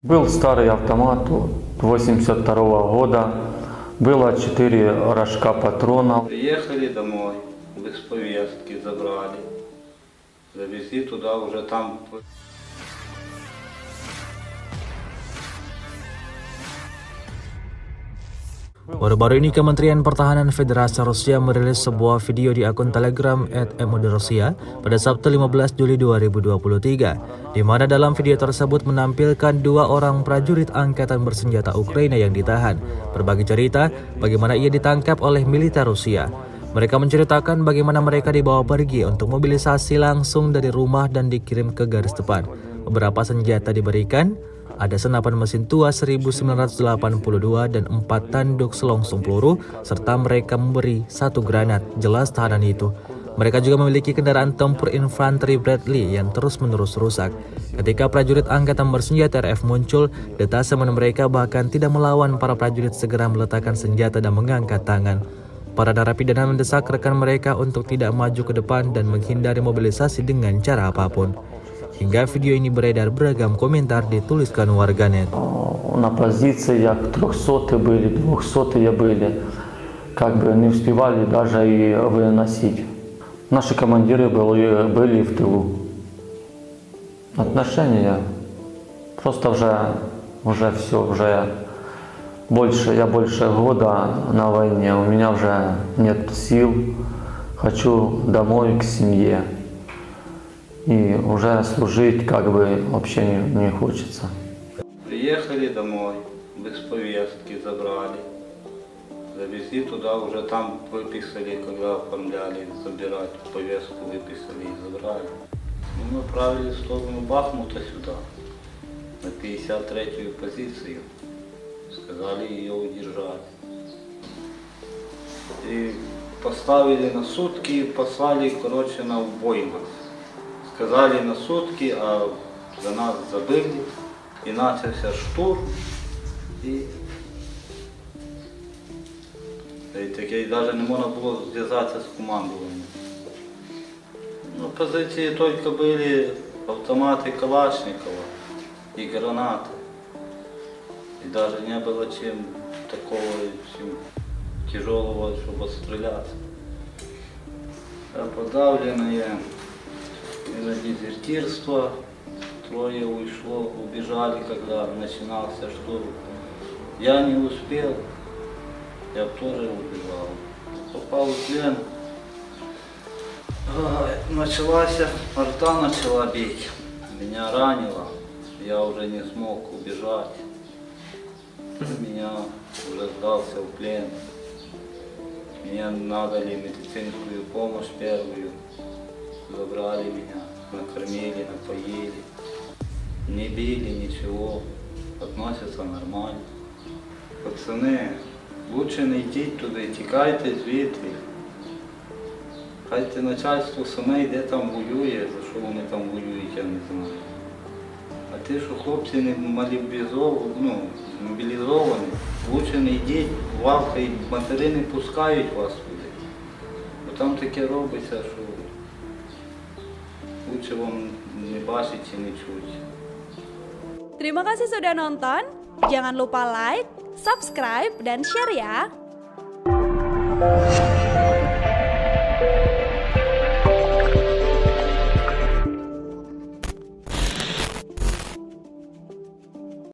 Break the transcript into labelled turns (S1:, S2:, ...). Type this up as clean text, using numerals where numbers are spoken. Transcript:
S1: Был старый автомат 82 года, было 4 рожка патронов.
S2: Приехали домой, без повестки забрали, завезли туда, уже там...
S3: Baru-baru ini Kementerian Pertahanan Federasi Rusia merilis sebuah video di akun Telegram @MOD-Rusia pada Sabtu 15 Juli 2023, di mana dalam video tersebut menampilkan 2 orang prajurit angkatan bersenjata Ukraina yang ditahan. Berbagi cerita bagaimana ia ditangkap oleh militer Rusia. Mereka menceritakan bagaimana mereka dibawa pergi untuk mobilisasi langsung dari rumah dan dikirim ke garis depan. Beberapa senjata diberikan. Ada senapan mesin tua 1982 dan 4 tanduk selongsong peluru, serta mereka memberi 1 granat. Jelas tahanan itu. Mereka juga memiliki kendaraan tempur infanteri Bradley yang terus-menerus rusak. Ketika prajurit angkatan bersenjata RF muncul, detasemen mereka bahkan tidak melawan. Para prajurit segera meletakkan senjata dan mengangkat tangan. Para narapidana mendesak rekan mereka untuk tidak maju ke depan dan menghindari mobilisasi dengan cara apapun. Hingga video ini beredar, beragam komentar dituliskan warganet.
S1: На позициях 300 были, 200 были, как бы не успевали даже и выносить. Наши командиры были в тылу. Отношения просто уже все, я больше года на войне, у меня уже нет сил, хочу домой к семье. И уже служить как бы вообще не хочется.
S2: Приехали домой, без повестки забрали, завезли туда, уже там выписали, когда оформляли, забирать повестку, выписали и забрали. Мы направили в сторону Бахмута сюда, на 53-ю позицию, сказали ее удержать. И поставили на сутки, послали, короче, на убой нас. Сказали на сутки, а за нас забили, и начался штурм, и таке даже не можно было связаться с командованием. Ну, позиции только были автоматы Калашникова и гранаты, и даже не было чем такого тяжелого, чтобы стреляться. А подавленные из-за дезертирства, 3 ушло, убежали, когда начинался штурм. Я не успел, я тоже убежал. Попал в плен, арта начала бить, меня ранило, я уже не смог убежать. Меня уже сдался в плен, мне надали медицинскую помощь первую. Забрали меня, накормили, напоили, не били, ничего, относятся нормально. Пацаны, лучше не йдіть туди, тікайте звідти. Хайте начальство саме йде там воює, за що вони там воюють, я не знаю. А ті, що хлопці не мобілізовані, лучше не йдіть, хай матері не пускають вас туди. Бо там таке робиться, що lucu не бачить и не чуть.
S4: Terima kasih sudah nonton. Jangan lupa like, subscribe, dan share ya.